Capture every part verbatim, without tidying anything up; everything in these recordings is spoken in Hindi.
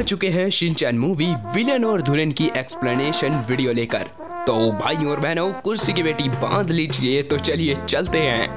चुके हैं शिनचैन मूवी विलन और धुलन की एक्सप्लेनेशन वीडियो लेकर। तो भाई और बहनों, कुर्सी की बेटी बांध लीजिए, तो चलिए चलते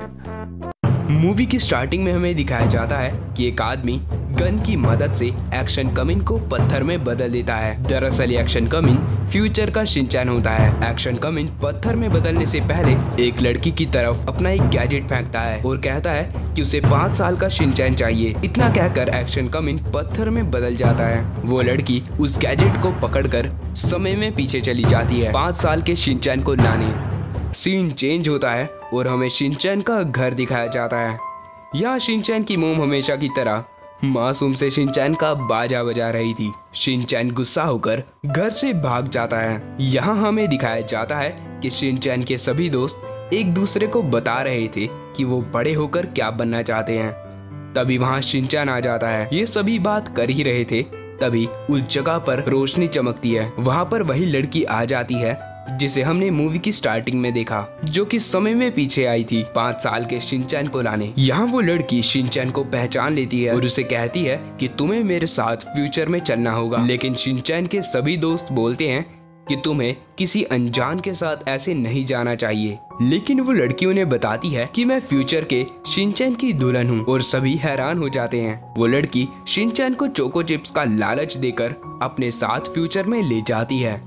हैं। मूवी की स्टार्टिंग में हमें दिखाया जाता है कि एक आदमी गन की मदद से एक्शन कमिन को पत्थर में बदल देता है। दरअसल एक्शन कमिन फ्यूचर का शिनचैन होता है। एक्शन कमिन पत्थर में बदलने से पहले एक लड़की की तरफ अपना एक गैजेट फेंकता है और कहता है कि उसे पाँच साल का शिनचैन चाहिए। इतना कहकर एक्शन कमिन पत्थर में बदल जाता है। वो लड़की उस गैजेट को पकड़कर समय में पीछे चली जाती है पाँच साल के शिनचैन को लाने। सीन चेंज होता है और हमें शिनचैन का घर दिखाया जाता है। यहाँ शिनचैन की मोम हमेशा की तरह मासूम से शिनचैन का बाजा बजा रही थी। शिनचैन गुस्सा होकर घर से भाग जाता है। यहाँ हमें दिखाया जाता है कि शिनचैन के सभी दोस्त एक दूसरे को बता रहे थे कि वो बड़े होकर क्या बनना चाहते हैं। तभी वहाँ शिनचैन आ जाता है। ये सभी बात कर ही रहे थे, तभी उस जगह पर रोशनी चमकती है। वहाँ पर वही लड़की आ जाती है जिसे हमने मूवी की स्टार्टिंग में देखा, जो कि समय में पीछे आई थी पाँच साल के शिनचैन को लाने। यहाँ वो लड़की शिनचैन को पहचान लेती है और उसे कहती है कि तुम्हें मेरे साथ फ्यूचर में चलना होगा। लेकिन शिनचैन के सभी दोस्त बोलते हैं कि तुम्हें किसी अनजान के साथ ऐसे नहीं जाना चाहिए। लेकिन वो लड़की उन्हें बताती है कि मैं फ्यूचर के शिनचैन की दुल्हन हूँ और सभी हैरान हो जाते हैं। वो लड़की शिनचैन को चोको चिप्स का लालच देकर अपने साथ फ्यूचर में ले जाती है।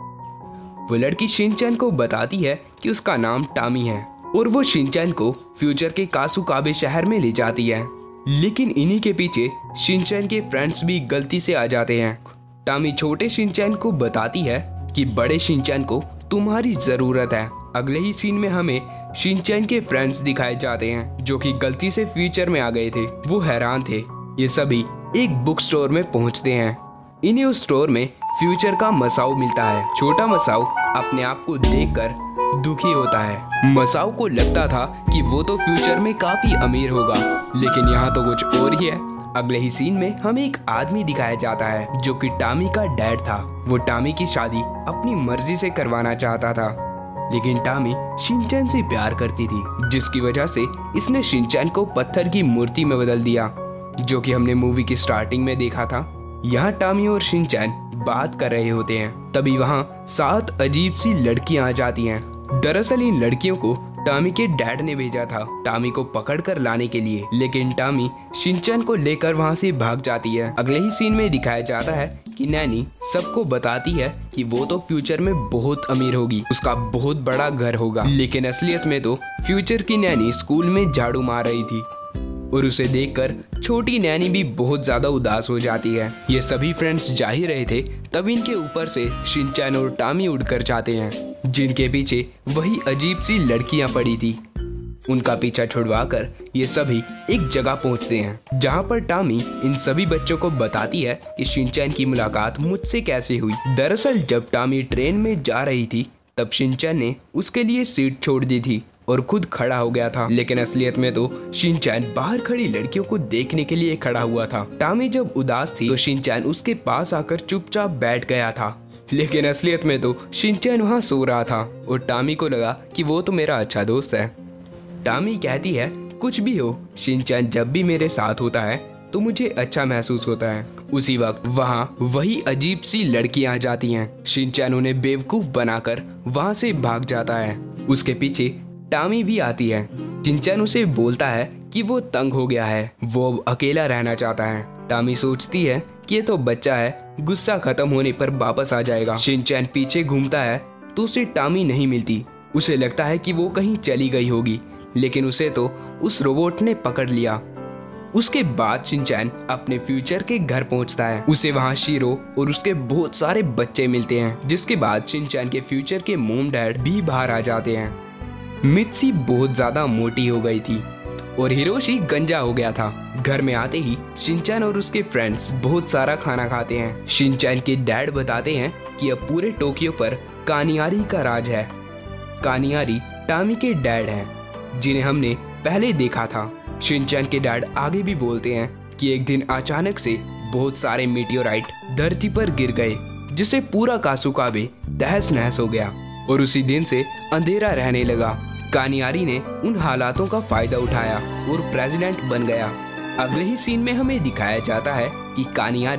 वो लड़की शिनचैन को बताती है कि उसका नाम टामी है और वो शिनचैन को फ्यूचर के कासुकाबे शहर में ले जाती है। लेकिन इन्हीं के पीछे शिनचैन के फ्रेंड्स भी गलती से आ जाते हैं। टामी छोटे शिनचैन को बताती है कि बड़े शिनचैन को तुम्हारी जरूरत है। अगले ही सीन में हमें शिनचैन के फ्रेंड्स दिखाए जाते हैं जो कि गलती से फ्यूचर में आ गए थे। वो हैरान थे। ये सभी एक बुक स्टोर में पहुंचते हैं। इन्हीं उस स्टोर में फ्यूचर का मसाओ मिलता है। छोटा मसाओ अपने आप को देखकर दुखी होता है। मसाओ को लगता था कि वो तो फ्यूचर में काफी अमीर होगा, लेकिन यहाँ तो कुछ और ही है। अगले ही सीन में हमें एक आदमी दिखाया जाता है जो कि टामी का डैड था। वो टामी की शादी अपनी मर्जी से करवाना चाहता था, लेकिन टामी शिनचैन से प्यार करती थी, जिसकी वजह से इसने शिनचैन को पत्थर की मूर्ति में बदल दिया, जो कि हमने मूवी की स्टार्टिंग में देखा था। यहाँ टामी और शिनचैन बात कर रहे होते हैं। तभी वहाँ सात अजीब सी लड़कियां आ जाती हैं। दरअसल इन लड़कियों को टामी के डैड ने भेजा था टामी को पकड़ कर लाने के लिए, लेकिन टामी शिनचैन को लेकर वहाँ से भाग जाती है। अगले ही सीन में दिखाया जाता है कि नैनी सबको बताती है कि वो तो फ्यूचर में बहुत अमीर होगी, उसका बहुत बड़ा घर होगा। लेकिन असलियत में तो फ्यूचर की नैनी स्कूल में झाड़ू मार रही थी और उसे देखकर छोटी नैनी भी बहुत ज्यादा उदास हो जाती है। ये सभी फ्रेंड्स जा ही रहे थे, तब इनके ऊपर से शिनचैन और टामी उड़कर जाते हैं, जिनके पीछे वही अजीब सी लड़कियां पड़ी थी। उनका पीछा छुड़वाकर ये सभी एक जगह पहुंचते हैं, जहां पर टामी इन सभी बच्चों को बताती है कि शिनचैन की मुलाकात मुझसे कैसे हुई। दरअसल जब टामी ट्रेन में जा रही थी, तब शिनचैन ने उसके लिए सीट छोड़ दी थी और खुद खड़ा हो गया था। लेकिन असलियत में तो शिनचैन बाहर खड़ी लड़कियों को देखने के लिए खड़ा हुआ था। टामी जब उदास थी तो शिनचैन उसके पास आकर चुपचाप बैठ गया था, लेकिन असलियत में तो शिनचैन वहाँ सो रहा था और टामी को लगा कि वो तो मेरा अच्छा दोस्त है। टामी कहती है कुछ भी हो, शिनचैन जब भी मेरे साथ होता है तो मुझे अच्छा महसूस होता है। उसी वक्त वहाँ वही अजीब सी लड़कियां आ जाती हैं। शिनचैन उन्हें बेवकूफ बनाकर वहाँ से भाग जाता है। उसके पीछे टामी भी आती है। शिनचैन उसे बोलता है कि वो तंग हो गया है, वो अब अकेला रहना चाहता है। टामी सोचती है कि ये तो बच्चा है, गुस्सा खत्म होने पर वापस आ जाएगा। शिनचैन पीछे घूमता है तो उसे टामी नहीं मिलती। उसे लगता है कि वो कहीं चली गई होगी, लेकिन उसे तो उस रोबोट ने पकड़ लिया। उसके बाद शिनचैन अपने फ्यूचर के घर पहुंचता है। उसे वहां शीरो और उसके बहुत सारे बच्चे मिलते हैं, जिसके बाद शिनचैन के फ्यूचर के मोम डैड भी बाहर आ जाते हैं। मित्सी बहुत ज्यादा मोटी हो गई थी और हिरोशी गंजा हो गया था। घर में आते ही शिनचैन और उसके फ्रेंड्स बहुत सारा खाना खाते हैं। शिनचैन के डैड बताते हैं कि अब पूरे टोक्यो पर कानियारी का राज है। कानियारी टामी के डैड हैं, जिन्हें हमने पहले देखा था। शिनचैन के डैड आगे भी बोलते हैं कि एक दिन अचानक से बहुत सारे मीटियोराइट धरती पर गिर गए, जिससे पूरा कासुकाबे तहस नहस हो गया और उसी दिन से अंधेरा रहने लगा। कानियारी ने उन हालातों का फायदा उठाया और प्रेसिडेंट बन गया। अगले ही सीन में हमें दिखाया जाता है कि कानियारी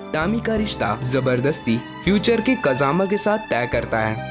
टामी का रिश्ता जबरदस्ती फ्यूचर के कजामा के साथ तय करता है।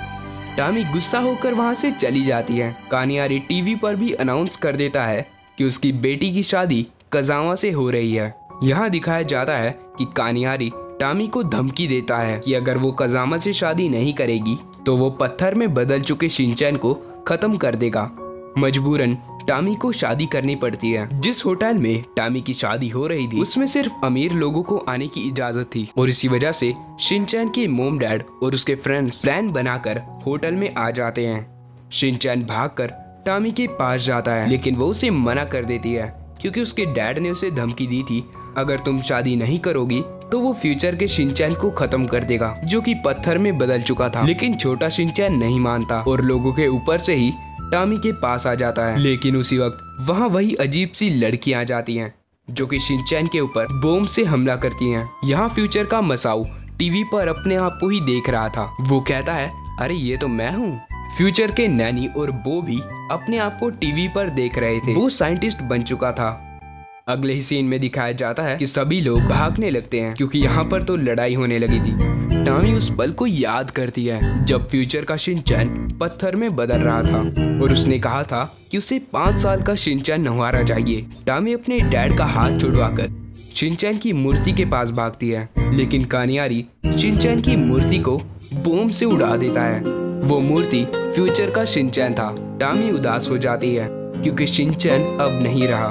टामी गुस्सा होकर वहां से चली जाती है। कानियारी टीवी पर भी अनाउंस कर देता है कि उसकी बेटी की शादी कजामा से हो रही है। यहाँ दिखाया जाता है कि कानियारी टामी को धमकी देता है कि अगर वो कजामा से शादी नहीं करेगी तो वो पत्थर में बदल चुके शिनचैन को खत्म कर देगा। मजबूरन टामी को शादी करनी पड़ती है। जिस होटल में टामी की शादी हो रही थी उसमें सिर्फ अमीर लोगों को आने की इजाजत थी और इसी वजह से शिनचैन के मोम डैड और उसके फ्रेंड्स प्लान बनाकर होटल में आ जाते हैं। शिनचैन भागकर टामी के पास जाता है लेकिन वो उसे मना कर देती है क्योंकि उसके डैड ने उसे धमकी दी थी अगर तुम शादी नहीं करोगी तो वो फ्यूचर के शिनचैन को खत्म कर देगा जो कि पत्थर में बदल चुका था। लेकिन छोटा शिनचैन नहीं मानता और लोगों के ऊपर से ही टामी के पास आ जाता है। लेकिन उसी वक्त वहाँ वही अजीब सी लड़की आ जाती हैं जो कि शिनचैन के ऊपर बॉम्ब से हमला करती हैं। यहाँ फ्यूचर का मसाऊ टीवी पर अपने आप को ही देख रहा था। वो कहता है अरे ये तो मैं हूँ। फ्यूचर के नैनी और बो भी अपने आप को टीवी पर देख रहे थे। वो साइंटिस्ट बन चुका था। अगले ही सीन में दिखाया जाता है कि सभी लोग भागने लगते हैं क्योंकि यहाँ पर तो लड़ाई होने लगी थी। टामी उस पल को याद करती है जब फ्यूचर का शिनचैन पत्थर में बदल रहा था और उसने कहा था कि उसे पाँच साल का शिनचैन नवारा चाहिए। टामी अपने डैड का हाथ छुड़वाकर शिनचैन की मूर्ति के पास भागती है लेकिन कानियारी शिनचैन की मूर्ति को बॉम्ब से उड़ा देता है। वो मूर्ति फ्यूचर का शिनचैन था। टामी उदास हो जाती है क्योंकि शिनचैन अब नहीं रहा।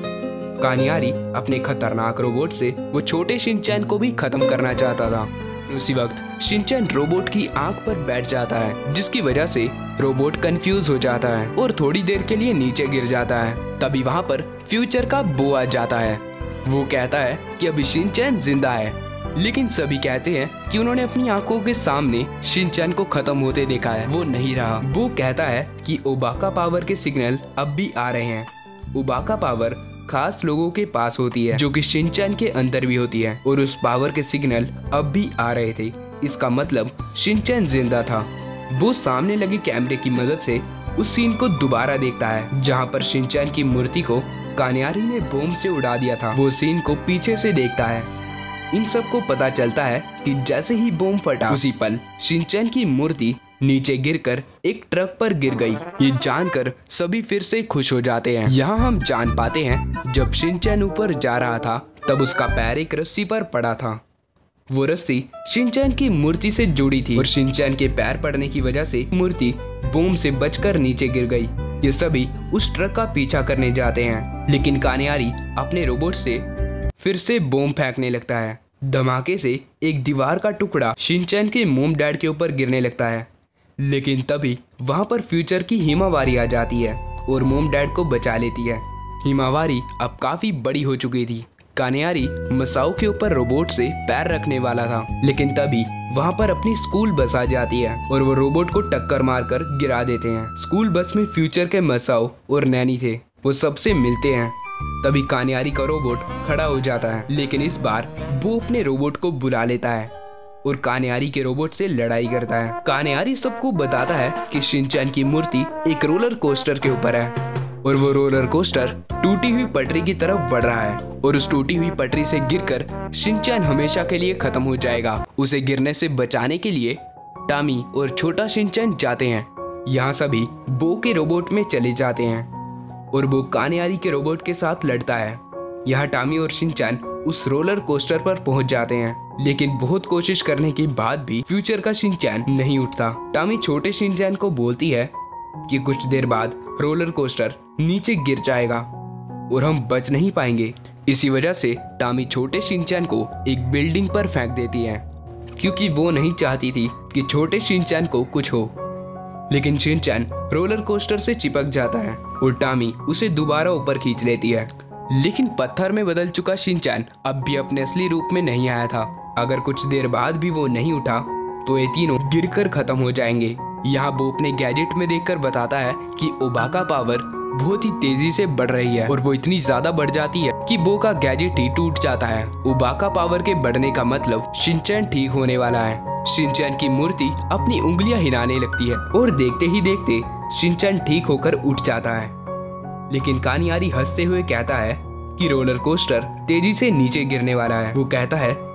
कानियारी अपने खतरनाक रोबोट से वो छोटे शिनचैन को भी खत्म करना चाहता था। उसी वक्त शिनचैन रोबोट की आंख पर बैठ जाता है जिसकी वजह से रोबोट कंफ्यूज हो जाता है और थोड़ी देर के लिए नीचे गिर जाता है। तभी वहां पर फ्यूचर का बो आ जाता है। वो कहता है कि अभी शिनचैन जिंदा है लेकिन सभी कहते हैं कि उन्होंने अपनी आंखों के सामने शिनचैन को खत्म होते देखा है। वो नहीं रहा। वो कहता है कि ओबाका पावर के सिग्नल अब भी आ रहे हैं। ओबाका पावर खास लोगों के पास होती है जो कि शिनचैन के अंदर भी होती है और उस पावर के सिग्नल अब भी आ रहे थे। इसका मतलब शिनचैन जिंदा था। वो सामने लगे कैमरे की मदद से उस सीन को दोबारा देखता है जहां पर शिनचैन की मूर्ति को कानियारी ने बॉम्ब से उड़ा दिया था। वो सीन को पीछे से देखता है। इन सबको पता चलता है कि जैसे ही बॉम्ब फटा उसी पल शिनचैन की मूर्ति नीचे गिरकर एक ट्रक पर गिर गई। ये जानकर सभी फिर से खुश हो जाते हैं। यहाँ हम जान पाते हैं जब शिनचैन ऊपर जा रहा था तब उसका पैर एक रस्सी पर पड़ा था। वो रस्सी शिनचैन की मूर्ति से जुड़ी थी और शिनचैन के पैर पड़ने की वजह से मूर्ति बॉम्ब से बचकर नीचे गिर गई। ये सभी उस ट्रक का पीछा करने जाते हैं लेकिन कानियारी अपने रोबोट से फिर से बॉम्ब फेंकने लगता है। धमाके से एक दीवार का टुकड़ा शिनचैन के मोम डैड के ऊपर गिरने लगता है लेकिन तभी वहां पर फ्यूचर की हिमावारी आ जाती है और मोम डैड को बचा लेती है। हिमावारी अब काफी बड़ी हो चुकी थी। कानियारी मसाओ के ऊपर रोबोट से पैर रखने वाला था लेकिन तभी वहां पर अपनी स्कूल बस आ जाती है और वो रोबोट को टक्कर मारकर गिरा देते हैं। स्कूल बस में फ्यूचर के मसाओ और नैनी थे। वो सबसे मिलते हैं। तभी कानियारी का रोबोट खड़ा हो जाता है लेकिन इस बार वो अपने रोबोट को बुला लेता है और कानियारी के रोबोट से लड़ाई करता है। कानियारी सबको बताता है कि शिनचैन की मूर्ति एक रोलर कोस्टर के ऊपर है और वो रोलर कोस्टर टूटी हुई पटरी की तरफ बढ़ रहा है और उस टूटी हुई पटरी से गिरकर शिनचैन हमेशा के लिए खत्म हो जाएगा। उसे गिरने से बचाने के लिए टामी और छोटा शिनचैन जाते हैं। यहाँ सभी बो के रोबोट में चले जाते हैं और वो कानियारी के रोबोट के साथ लड़ता है। यहाँ टामी और शिनचैन उस रोलर कोस्टर पर पहुंच जाते हैं लेकिन बहुत कोशिश करने के बाद भी फ्यूचर का शिनचैन नहीं उठता। टामी छोटे शिनचैन को बोलती है कि कुछ देर बाद रोलर कोस्टर नीचे गिर जाएगा और हम बच नहीं पाएंगे। इसी वजह से टामी छोटे शिनचैन को एक बिल्डिंग पर फेंक देती है क्योंकि वो नहीं चाहती थी कि छोटे शिनचैन को कुछ हो। लेकिन शिनचैन रोलर कोस्टर से चिपक जाता है और टामी उसे दोबारा ऊपर खींच लेती है। लेकिन पत्थर में बदल चुका शिनचैन अब भी अपने असली रूप में नहीं आया था। अगर कुछ देर बाद भी वो नहीं उठा तो ये तीनों गिरकर खत्म हो जाएंगे। यहाँ वो अपने गैजेट में देखकर बताता है कि ओबाका पावर बहुत ही तेजी से बढ़ रही है और वो इतनी ज्यादा बढ़ जाती है कि बो का गैजेट ही टूट जाता है। ओबाका पावर के बढ़ने का मतलब शिनचैन ठीक होने वाला है। शिनचैन की मूर्ति अपनी उंगलियां हिलाने लगती है और देखते ही देखते शिनचैन ठीक होकर उठ जाता है। लेकिन कानियारी हंसते हुए कहता है कि रोलर कोस्टर तेजी से नीचे गिरने वाला है। वो कहता है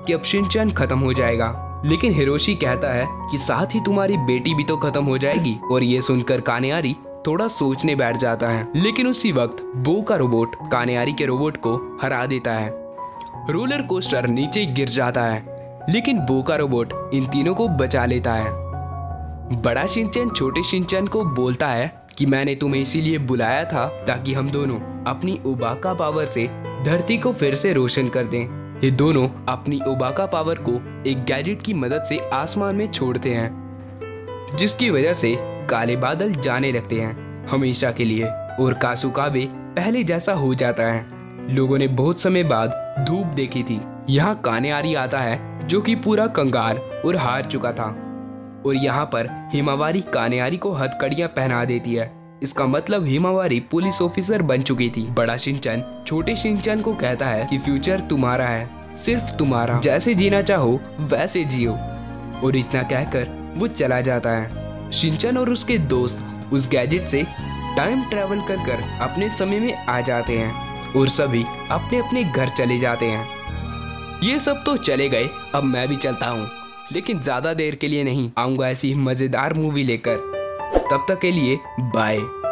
कि अब शिनचैन खत्म हो जाएगा, लेकिन हिरोशी कहता है कि साथ ही तुम्हारी बेटी भी तो खत्म हो जाएगी। और ये सुनकर कानेयारी थोड़ा सोचने बैठ जाता है, लेकिन उसी वक्त बो का रोबोट कानेयारी के रोबोट को हरा देता है। रोलर कोस्टर नीचे गिर जाता है, लेकिन बो का रोबोट इन तीनों को बचा लेता है। बड़ा शिनचैन छोटे शिनचैन को बोलता है कि मैंने तुम्हें इसीलिए बुलाया था ताकि हम दोनों अपनी ओबाका पावर से धरती को फिर से रोशन कर दें। ये दोनों अपनी ओबाका पावर को एक गैजेट की मदद से आसमान में छोड़ते हैं, जिसकी वजह से काले बादल जाने लगते हैं हमेशा के लिए, और कासुकाबे पहले जैसा हो जाता है। लोगों ने बहुत समय बाद धूप देखी थी। यहाँ कानेयारी आता है जो कि पूरा कंगाल और हार चुका था, और यहाँ पर हिमावारी कानेयारी को हथकड़ियां पहना देती है। इसका मतलब हिमावारी पुलिस ऑफिसर बन चुकी थी। बड़ा शिनचैन छोटे शिनचैन को कहता है कि फ्यूचर तुम्हारा है, सिर्फ तुम्हारा, जैसे जीना चाहो वैसे जियो, और इतना कहकर वो चला जाता है। शिनचैन और उसके दोस्त उस गैजेट से टाइम ट्रैवल कर कर अपने समय में आ जाते हैं और सभी अपने अपने घर चले जाते हैं। ये सब तो चले गए, अब मैं भी चलता हूँ, लेकिन ज्यादा देर के लिए नहीं, आऊंगा ऐसी मजेदार मूवी लेकर। तब तक के लिए बाय।